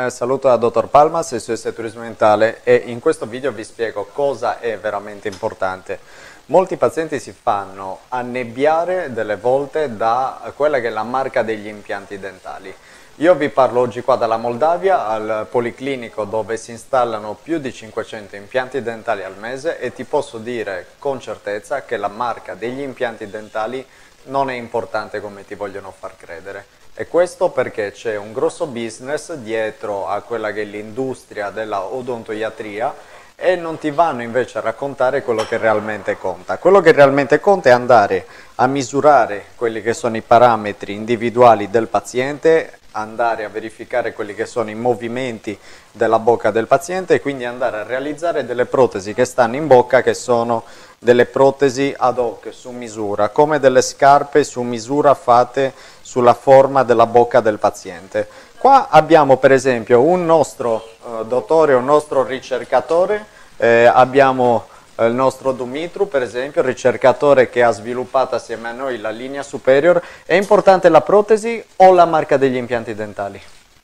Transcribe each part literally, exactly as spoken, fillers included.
Un saluto da dottor Palmas e S O S Turismo Dentale, e in questo video vi spiego cosa è veramente importante. Molti pazienti si fanno annebbiare delle volte da quella che è la marca degli impianti dentali. Io vi parlo oggi qua dalla Moldavia, al Policlinico, dove si installano più di cinquecento impianti dentali al mese, e ti posso dire con certezza che la marca degli impianti dentali non è importante come ti vogliono far credere. E questo perché c'è un grosso business dietro a quella che è l'industria della odontoiatria, e non ti vanno invece a raccontare quello che realmente conta. Quello che realmente conta è andare a misurare quelli che sono i parametri individuali del paziente, andare a verificare quelli che sono i movimenti della bocca del paziente, e quindi andare a realizzare delle protesi che stanno in bocca, che sono delle protesi ad hoc, su misura, come delle scarpe su misura fatte sulla forma della bocca del paziente. Qua abbiamo per esempio un nostro eh, dottore, un nostro ricercatore, eh, abbiamo eh, il nostro Dumitru per esempio, ricercatore che ha sviluppato assieme a noi la linea Superior. È importante la protesi o la marca degli impianti dentali?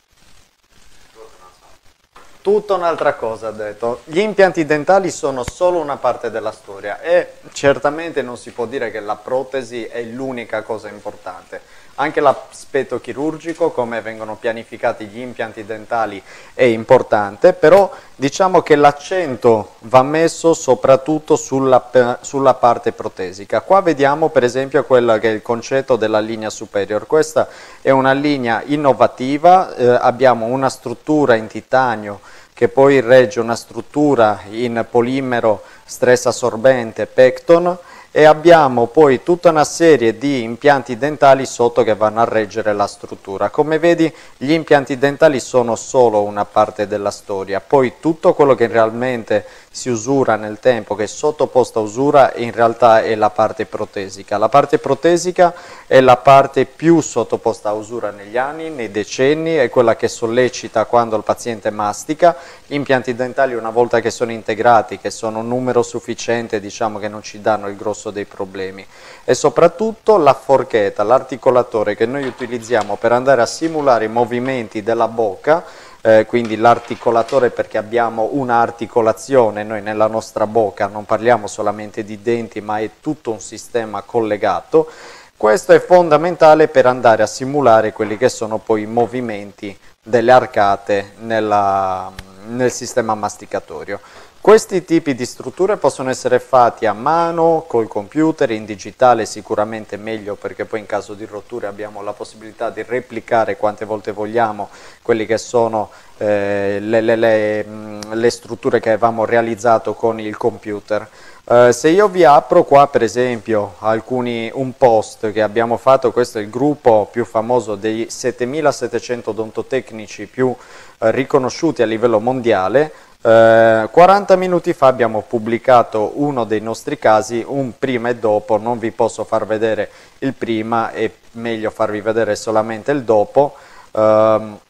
Tutta un'altra cosa, ha detto. Gli impianti dentali sono solo una parte della storia, e certamente non si può dire che la protesi è l'unica cosa importante. Anche l'aspetto chirurgico, come vengono pianificati gli impianti dentali, è importante, però diciamo che l'accento va messo soprattutto sulla, sulla parte protesica. Qua vediamo per esempio quello che è il concetto della linea Superior. Questa è una linea innovativa, eh, abbiamo una struttura in titanio che poi regge una struttura in polimero stress assorbente Pecton, e abbiamo poi tutta una serie di impianti dentali sotto che vanno a reggere la struttura. Come vedi, gli impianti dentali sono solo una parte della storia, poi tutto quello che realmente si usura nel tempo, che è sottoposto a usura, in realtà è la parte protesica. La parte protesica è la parte più sottoposta a usura negli anni, nei decenni, è quella che sollecita quando il paziente mastica. Gli impianti dentali, una volta che sono integrati, che sono un numero sufficiente, diciamo che non ci danno il grosso dei problemi. E soprattutto la forchetta, l'articolatore che noi utilizziamo per andare a simulare i movimenti della bocca, eh, quindi l'articolatore, perché abbiamo un'articolazione noi nella nostra bocca, non parliamo solamente di denti ma è tutto un sistema collegato. Questo è fondamentale per andare a simulare quelli che sono poi i movimenti delle arcate nella, nel sistema masticatorio. Questi tipi di strutture possono essere fatti a mano, col computer, in digitale sicuramente meglio, perché poi in caso di rotture abbiamo la possibilità di replicare quante volte vogliamo quelli che sono eh, le, le, le, le strutture che avevamo realizzato con il computer. Uh, se io vi apro qua per esempio alcuni, un post che abbiamo fatto, questo è il gruppo più famoso dei settemilasettecento odontotecnici più uh, riconosciuti a livello mondiale. Uh, quaranta minuti fa abbiamo pubblicato uno dei nostri casi, un prima e dopo. Non vi posso far vedere il prima, è meglio farvi vedere solamente il dopo, uh,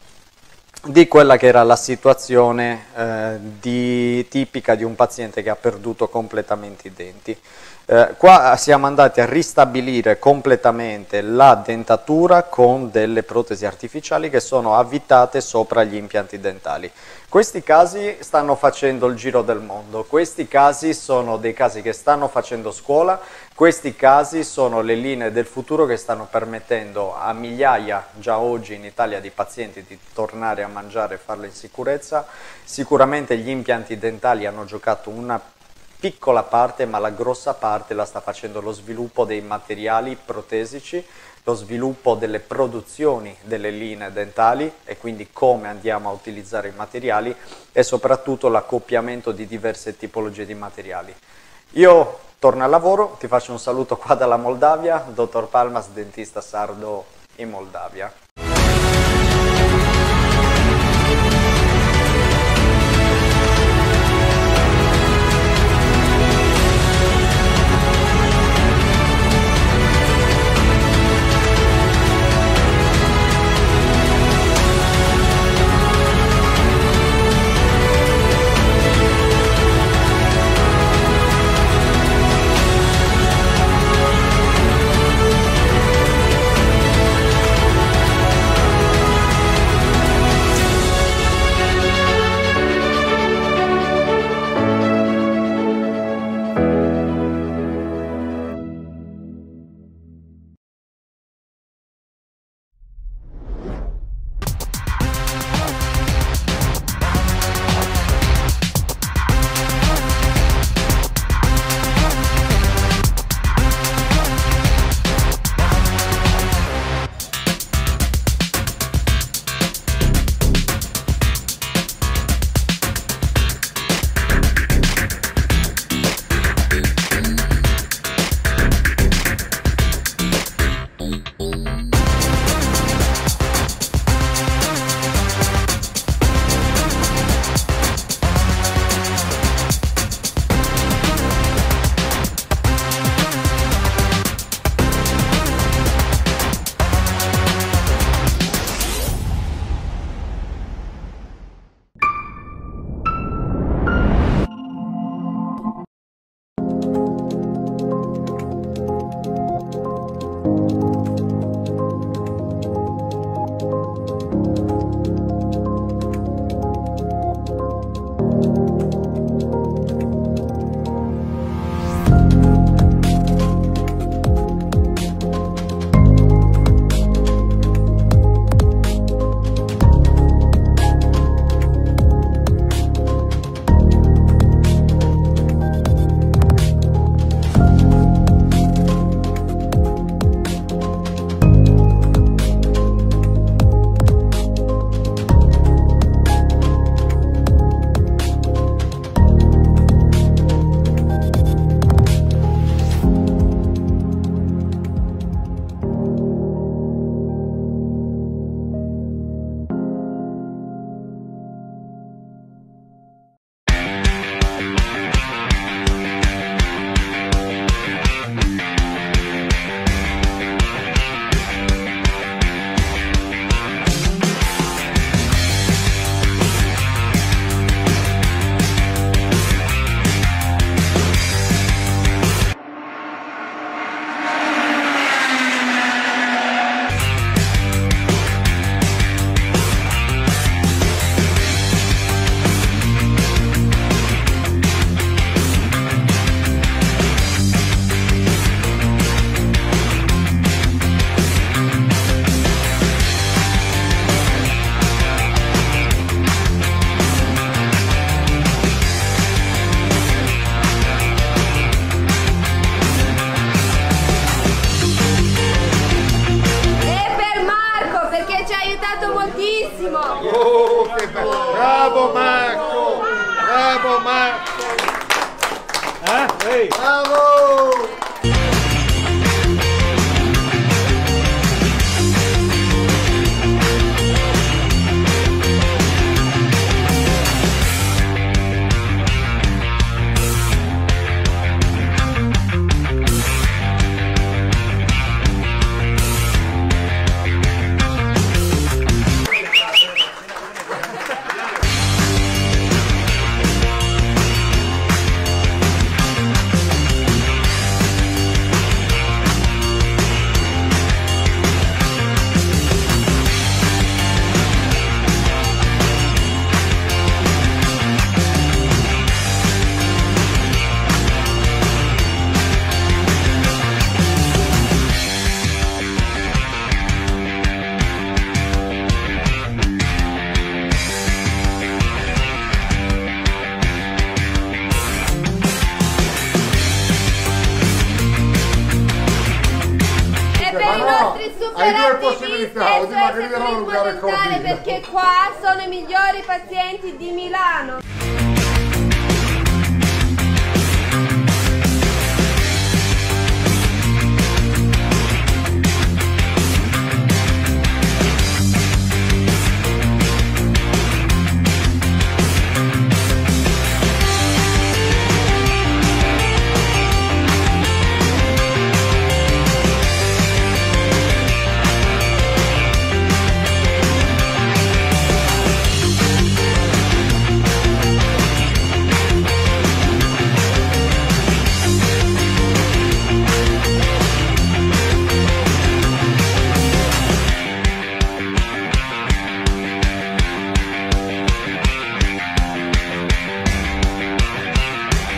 di quella che era la situazione eh, di, tipica di un paziente che ha perduto completamente i denti. Eh, qua siamo andati a ristabilire completamente la dentatura con delle protesi artificiali che sono avvitate sopra gli impianti dentali. Questi casi stanno facendo il giro del mondo, questi casi sono dei casi che stanno facendo scuola, questi casi sono le linee del futuro che stanno permettendo a migliaia già oggi in Italia di pazienti di tornare a mangiare e farlo in sicurezza. Sicuramente gli impianti dentali hanno giocato una piccola parte, ma la grossa parte la sta facendo lo sviluppo dei materiali protesici, lo sviluppo delle produzioni delle linee dentali, e quindi come andiamo a utilizzare i materiali, e soprattutto l'accoppiamento di diverse tipologie di materiali. Io torno al lavoro, ti faccio un saluto qua dalla Moldavia, dottor Palmas, dentista sardo in Moldavia. Bravo Marco! Bravo Marco! Eh? Ehi! Bravo! Hai due possibilità, o di Margherita o di Cortina, perché qua sono i migliori pazienti di Milano.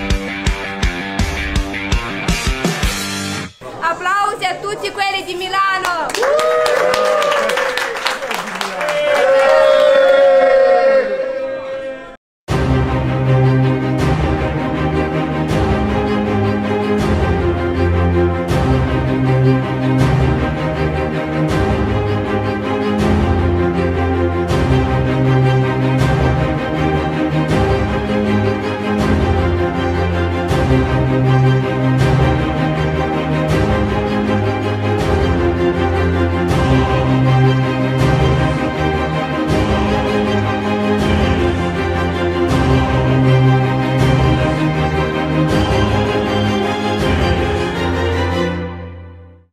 Applausi a tutti quelli di Milano.